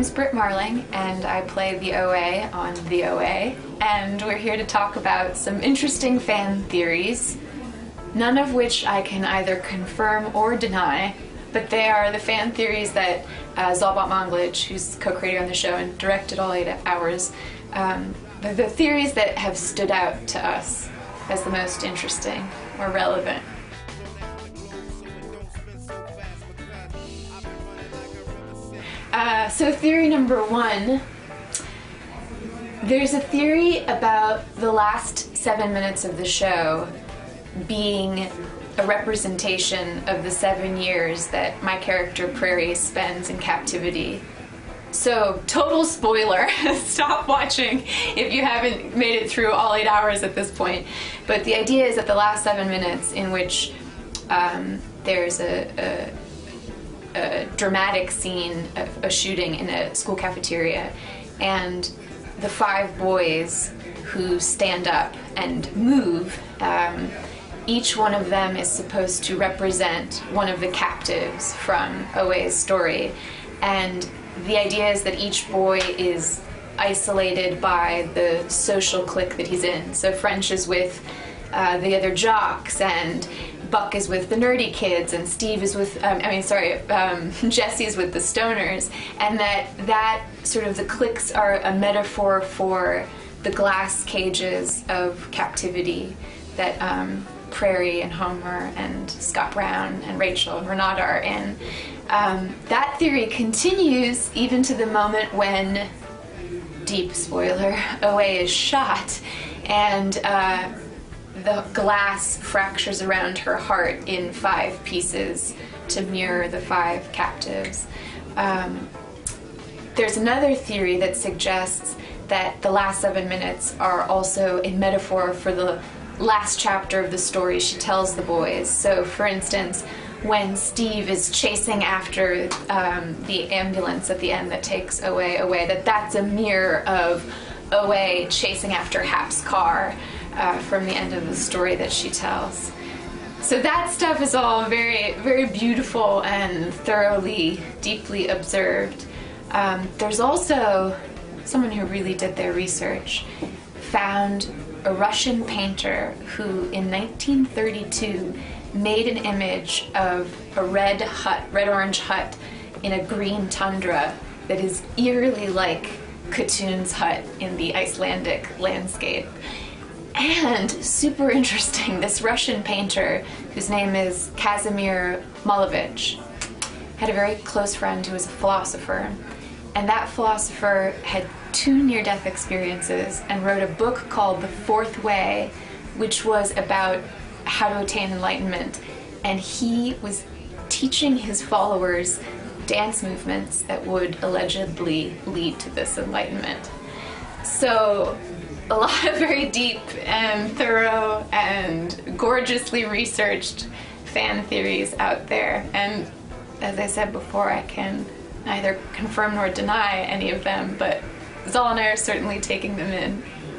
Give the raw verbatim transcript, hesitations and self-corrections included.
name's Britt Marling, and I play the O A on The O A, and we're here to talk about some interesting fan theories, none of which I can either confirm or deny, but they are the fan theories that uh, Zalbat Manglich, who's co-creator on the show and directed all eight hours, um, the, the theories that have stood out to us as the most interesting or relevant. Uh, so theory number one, there's a theory about the last seven minutes of the show being a representation of the seven years that my character Prairie spends in captivity. So, total spoiler, stop watching if you haven't made it through all eight hours at this point. But the idea is that the last seven minutes in which um, there's a, a a dramatic scene of a shooting in a school cafeteria, and the five boys who stand up and move, um, each one of them is supposed to represent one of the captives from O A's story, and the idea is that each boy is isolated by the social clique that he's in. So French is with uh, the other jocks, and Buck is with the nerdy kids, and Steve is with, um, I mean, sorry, um, Jesse's with the stoners, and that that sort of the cliques are a metaphor for the glass cages of captivity that um, Prairie and Homer and Scott Brown and Rachel and Renata are in. Um, that theory continues even to the moment when, deep spoiler, O A is shot, and uh, the glass fractures around her heart in five pieces to mirror the five captives. Um, there's another theory that suggests that the last seven minutes are also a metaphor for the last chapter of the story she tells the boys. So, for instance, when Steve is chasing after um, the ambulance at the end that takes O A away, that that's a mirror of O A chasing after Hap's car uh, from the end of the story that she tells. So that stuff is all very, very beautiful and thoroughly, deeply observed. Um, there's also someone who really did their research, found a Russian painter who in nineteen thirty-two made an image of a red hut, red-orange hut in a green tundra that is eerily like Khatun's hut in the Icelandic landscape. And super interesting, this Russian painter, whose name is Kazimir Malevich, had a very close friend who was a philosopher, and that philosopher had two near-death experiences and wrote a book called The Fourth Way, which was about how to attain enlightenment, and he was teaching his followers dance movements that would allegedly lead to this enlightenment. So a lot of very deep and thorough and gorgeously researched fan theories out there, and as I said before, I can neither confirm nor deny any of them, but Zal and I are certainly taking them in.